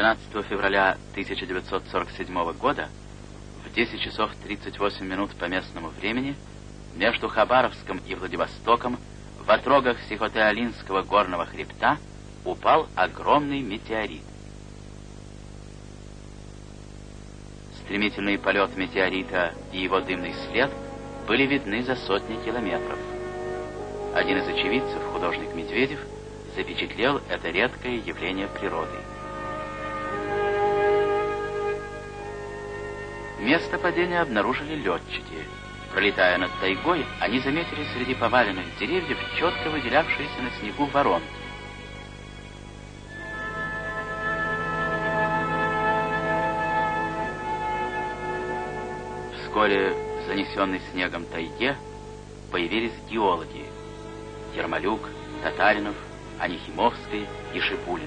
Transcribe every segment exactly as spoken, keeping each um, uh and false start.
двенадцатого февраля тысяча девятьсот сорок седьмого года в десять часов тридцать восемь минут по местному времени между Хабаровском и Владивостоком в отрогах Сихотэ-Алинского горного хребта упал огромный метеорит. Стремительный полет метеорита и его дымный след были видны за сотни километров. Один из очевидцев, художник Медведев, запечатлел это редкое явление природы. Место падения обнаружили летчики. Пролетая над тайгой, они заметили среди поваленных деревьев четко выделявшиеся на снегу воронки. Вскоре в занесенной снегом тайге появились геологи — Ермолюк, Татаринов, Анихимовский и Шипулин.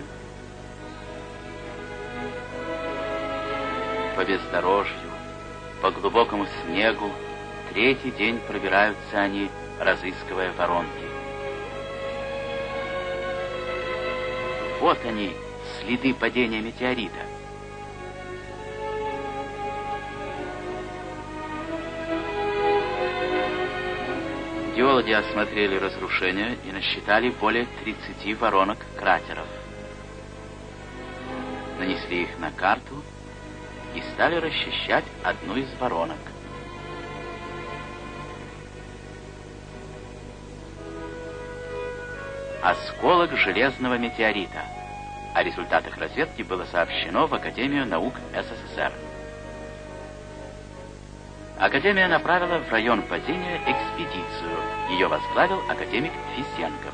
По бездорожью, по глубокому снегу третий день пробираются они, разыскивая воронки. Вот они, следы падения метеорита. Геологи осмотрели разрушения и насчитали более тридцати воронок кратеров. Нанесли их на карту и стали расчищать одну из воронок. Осколок железного метеорита. О результатах разведки было сообщено в Академию наук СССР. Академия направила в район падения экспедицию. Ее возглавил академик Фисенков.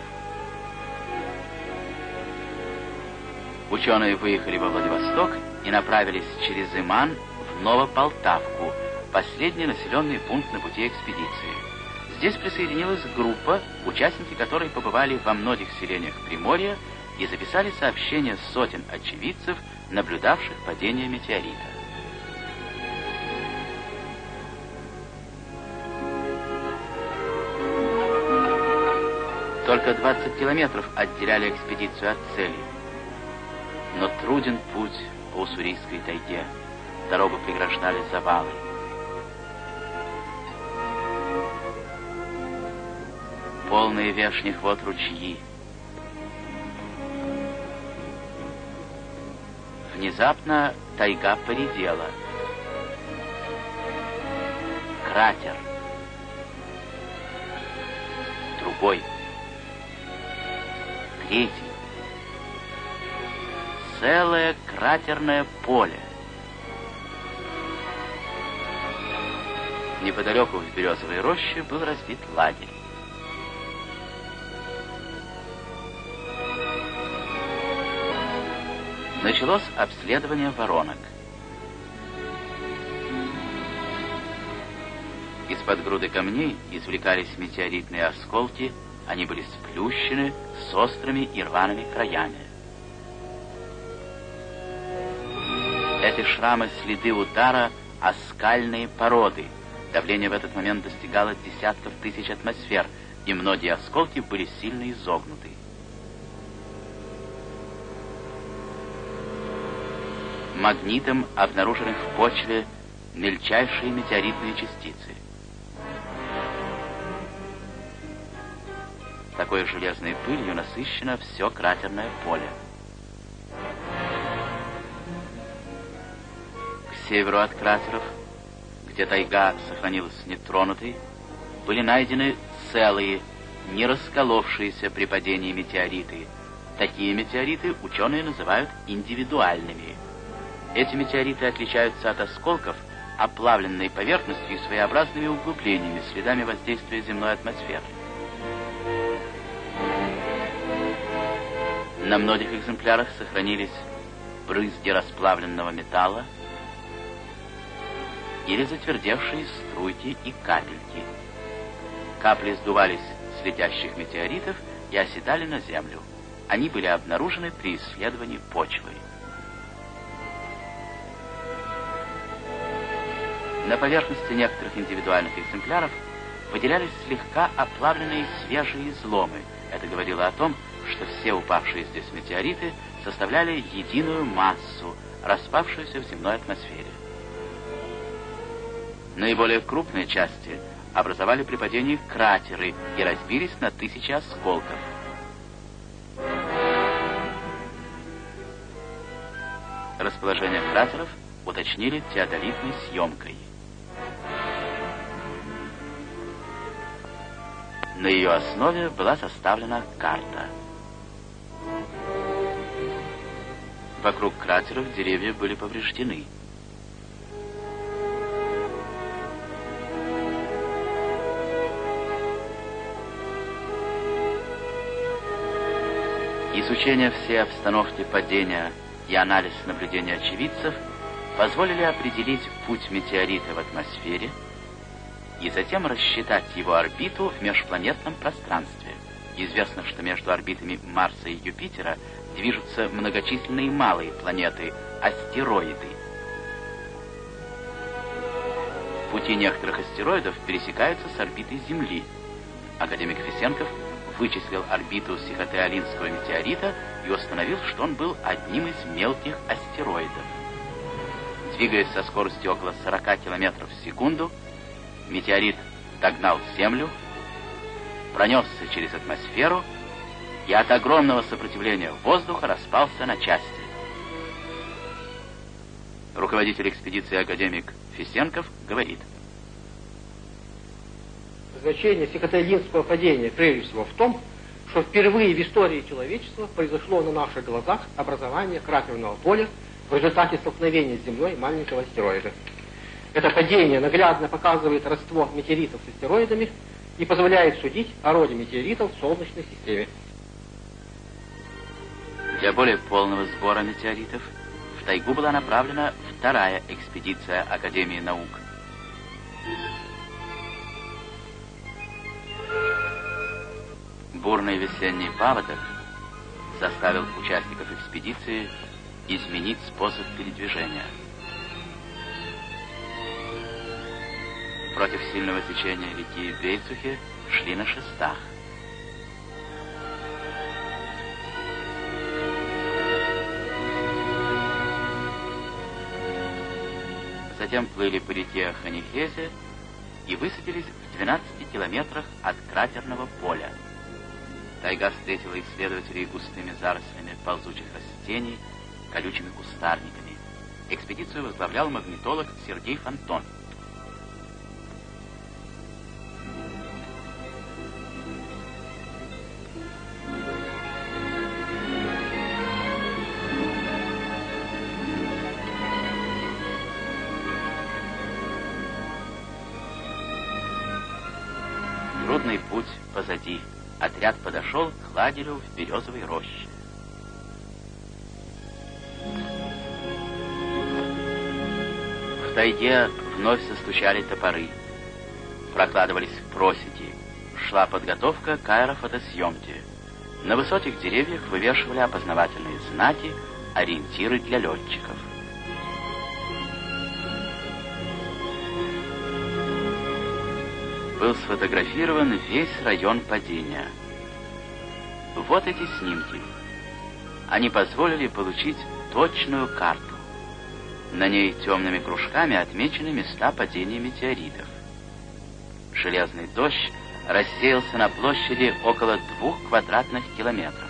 Ученые выехали во Владивосток и направились через Иман в Новополтавку, последний населенный пункт на пути экспедиции. Здесь присоединилась группа, участники которой побывали во многих селениях Приморья и записали сообщения сотен очевидцев, наблюдавших падение метеорита. Только двадцать километров отделяли экспедицию от цели. Но труден путь по Уссурийской тайге. Дорогу преграждали завалы. Полные вешних вод ручьи. Внезапно тайга поредела. Кратер. Другой. Третий. Целое кратерное поле. Неподалеку в березовой роще был разбит лагерь. Началось обследование воронок. Из-под груды камней извлекались метеоритные осколки. Они были сплющены с острыми и рваными краями. Эти шрамы — следы удара о скальные породы. Давление в этот момент достигало десятков тысяч атмосфер, и многие осколки были сильно изогнуты. Магнитом обнаружены в почве мельчайшие метеоритные частицы. Такой железной пылью насыщено все кратерное поле. К северу от кратеров, где тайга сохранилась нетронутой, были найдены целые, не расколовшиеся при падении метеориты. Такие метеориты ученые называют индивидуальными. Эти метеориты отличаются от осколков оплавленной поверхностью и своеобразными углублениями, следами воздействия земной атмосферы. На многих экземплярах сохранились брызги расплавленного металла или затвердевшие струйки и капельки. Капли сдувались с летящих метеоритов и оседали на землю. Они были обнаружены при исследовании почвы. На поверхности некоторых индивидуальных экземпляров выделялись слегка оплавленные свежие изломы. Это говорило о том, что все упавшие здесь метеориты составляли единую массу, распавшуюся в земной атмосфере. Наиболее крупные части образовали при падении кратеры и разбились на тысячи осколков. Расположение кратеров уточнили теодолитной съемкой. На ее основе была составлена карта. Вокруг кратеров деревья были повреждены. Изучение всей обстановки падения и анализ наблюдений очевидцев позволили определить путь метеорита в атмосфере и затем рассчитать его орбиту в межпланетном пространстве. Известно, что между орбитами Марса и Юпитера движутся многочисленные малые планеты, астероиды. Пути некоторых астероидов пересекаются с орбитой Земли. Академик Фесенков вычислил орбиту Сихотэ-Алинского метеорита и установил, что он был одним из мелких астероидов. Двигаясь со скоростью около сорока километров в секунду, метеорит догнал Землю, пронесся через атмосферу и от огромного сопротивления воздуха распался на части. Руководитель экспедиции академик Фесенков говорит: значение Сихотэ-Алинского падения прежде всего в том, что впервые в истории человечества произошло на наших глазах образование кратерного поля в результате столкновения с Землей маленького астероида. Это падение наглядно показывает родство метеоритов с астероидами и позволяет судить о роде метеоритов в Солнечной системе. Для более полного сбора метеоритов в тайгу была направлена вторая экспедиция Академии наук. Бурный весенний паводок заставил участников экспедиции изменить способ передвижения. Против сильного течения реки Бейцухе шли на шестах. Затем плыли по реке Ханихезе и высадились в двенадцати километрах от кратерного поля. Тайга встретила исследователей густыми зарослями ползучих растений, колючими кустарниками. Экспедицию возглавлял магнитолог Сергей Фонтон. Трудный путь позади. Отряд подошел к лагерю в березовой роще. В тайге вновь застучали топоры. Прокладывались просеки. Шла подготовка к аэрофотосъемке. На высоких деревьях вывешивали опознавательные знаки, ориентиры для летчиков. Был сфотографирован весь район падения. Вот эти снимки. Они позволили получить точную карту. На ней темными кружками отмечены места падения метеоритов. Железный дождь рассеялся на площади около двух квадратных километров.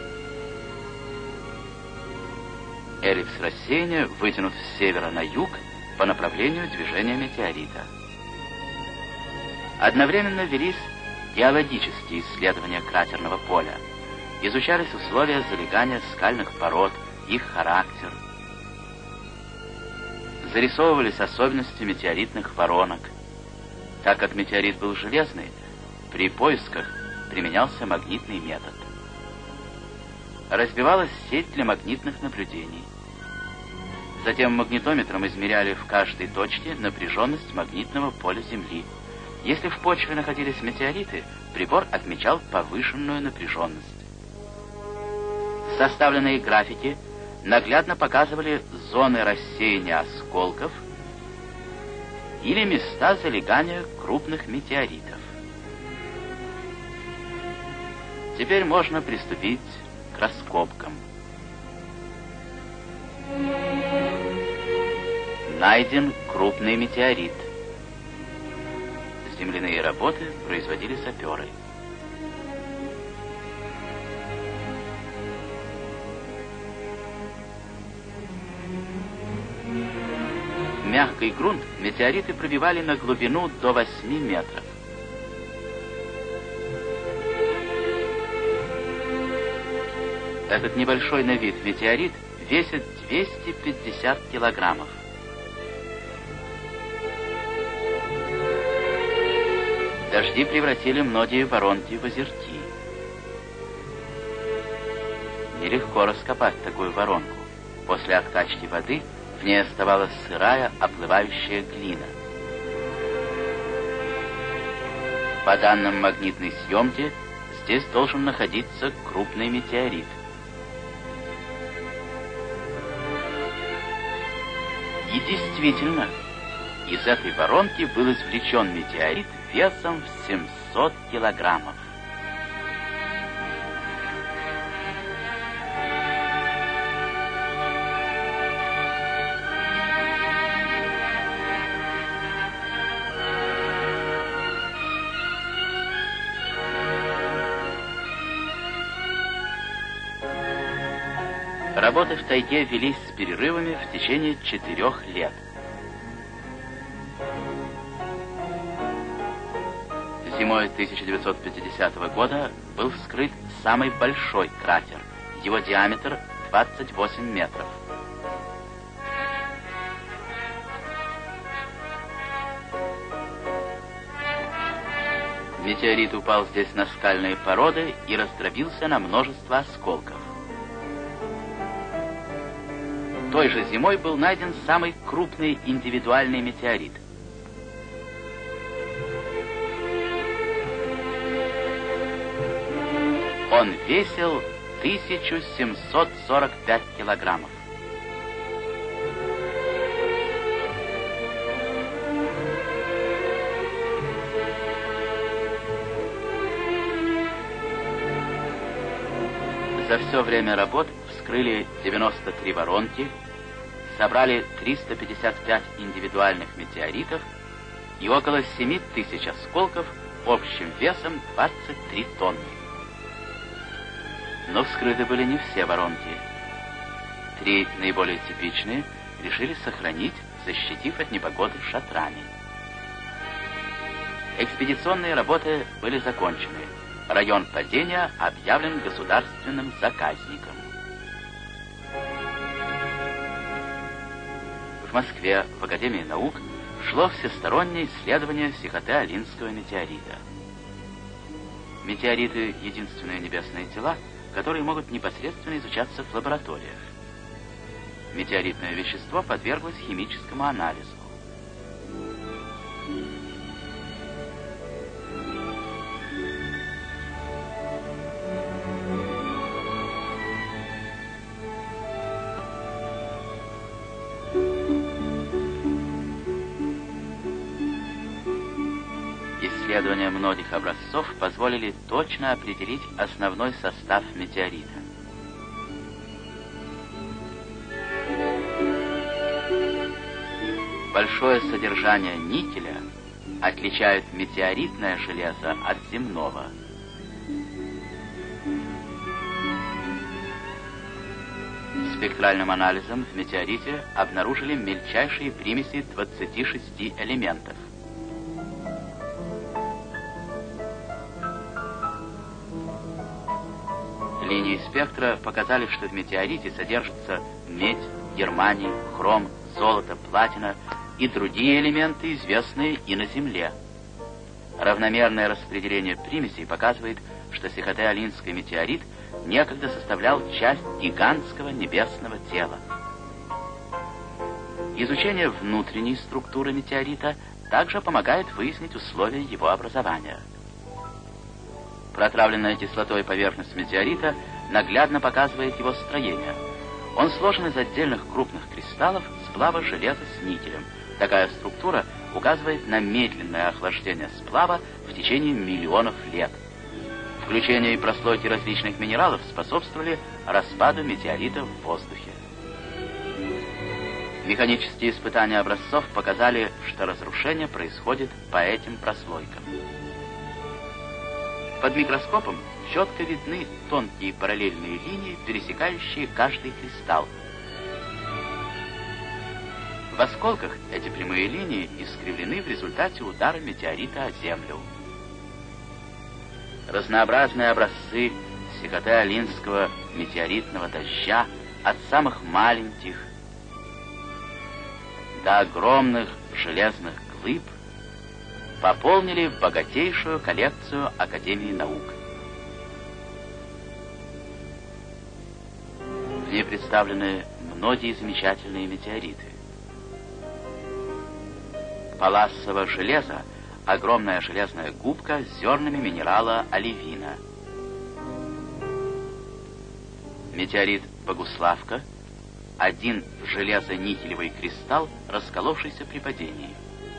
Эллипс рассеяния вытянут с севера на юг по направлению движения метеорита. Одновременно велись геологические исследования кратерного поля. Изучались условия залегания скальных пород, их характер. Зарисовывались особенности метеоритных воронок. Так как метеорит был железный, при поисках применялся магнитный метод. Разбивалась сеть для магнитных наблюдений. Затем магнитометром измеряли в каждой точке напряженность магнитного поля Земли. Если в почве находились метеориты, прибор отмечал повышенную напряженность. Составленные графики наглядно показывали зоны рассеяния осколков или места залегания крупных метеоритов. Теперь можно приступить к раскопкам. Найден крупный метеорит. Земляные работы производили саперы. Мягкий грунт метеориты пробивали на глубину до восьми метров. Этот небольшой на вид метеорит весит двести пятьдесят килограммов. Дожди превратили многие воронки в озерки. Нелегко раскопать такую воронку. После откачки воды в ней оставалась сырая, оплывающая глина. По данным магнитной съемки, здесь должен находиться крупный метеорит. И действительно, из этой воронки был извлечен метеорит весом в семьсот килограммов. Работы в тайге велись с перерывами в течение четырех лет. Зимой тысяча девятьсот пятидесятого года был вскрыт самый большой кратер. Его диаметр двадцать восемь метров. Метеорит упал здесь на скальные породы и раздробился на множество осколков. Той же зимой был найден самый крупный индивидуальный метеорит. Он весил тысячу семьсот сорок пять килограммов. За все время работ вскрыли девяносто три воронки, собрали триста пятьдесят пять индивидуальных метеоритов и около семь тысяч осколков общим весом двадцать три тонны. Но вскрыты были не все воронки. Три наиболее типичные решили сохранить, защитив от непогоды шатрами. Экспедиционные работы были закончены. Район падения объявлен государственным заказником. В Москве, в Академии наук, шло всестороннее исследование Сихотэ-Алинского метеорита. Метеориты — единственные небесные тела, которые могут непосредственно изучаться в лабораториях. Метеоритное вещество подверглось химическому анализу. Исследования многих образцов позволили точно определить основной состав метеорита. Большое содержание никеля отличает метеоритное железо от земного. Спектральным анализом в метеорите обнаружили мельчайшие примеси двадцати шести элементов. Линии спектра показали, что в метеорите содержатся медь, германий, хром, золото, платина и другие элементы, известные и на Земле. Равномерное распределение примесей показывает, что Сихотэ-Алинский метеорит некогда составлял часть гигантского небесного тела. Изучение внутренней структуры метеорита также помогает выяснить условия его образования. Протравленная кислотой поверхность метеорита наглядно показывает его строение. Он сложен из отдельных крупных кристаллов сплава железа с никелем. Такая структура указывает на медленное охлаждение сплава в течение миллионов лет. Включение и прослойки различных минералов способствовали распаду метеоритов в воздухе. Механические испытания образцов показали, что разрушение происходит по этим прослойкам. Под микроскопом четко видны тонкие параллельные линии, пересекающие каждый кристалл. В осколках эти прямые линии искривлены в результате удара метеорита о Землю. Разнообразные образцы Сихотэ-Алинского метеоритного дождя от самых маленьких до огромных железных глыб пополнили богатейшую коллекцию Академии наук. В ней представлены многие замечательные метеориты. Палласово железо — огромная железная губка с зернами минерала оливина. Метеорит Богуславка — один железо-никелевый кристалл, расколовшийся при падении.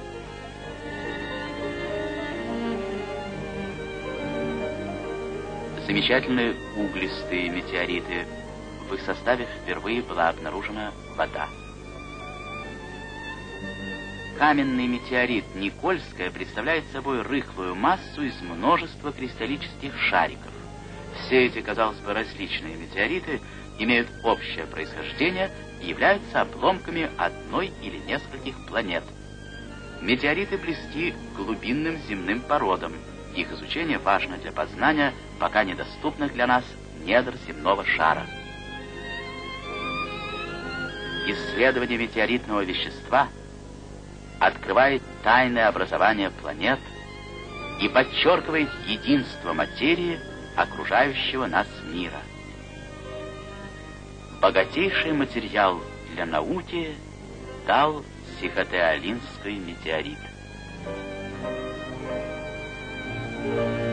Замечательные углистые метеориты. В их составе впервые была обнаружена вода. Каменный метеорит Никольская представляет собой рыхлую массу из множества кристаллических шариков. Все эти, казалось бы, различные метеориты имеют общее происхождение и являются обломками одной или нескольких планет. Метеориты близки к глубинным земным породам. Их изучение важно для познания пока недоступных для нас недр земного шара. Исследование метеоритного вещества открывает тайны образования планет и подчеркивает единство материи окружающего нас мира. Богатейший материал для науки дал Сихотэ-Алинский метеорит.